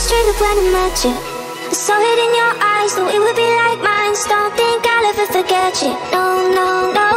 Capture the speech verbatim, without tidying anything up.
was triggered when I met you. I saw it in your eyes, that we would be like minds. Don't think I'll ever forget you. No, no, no.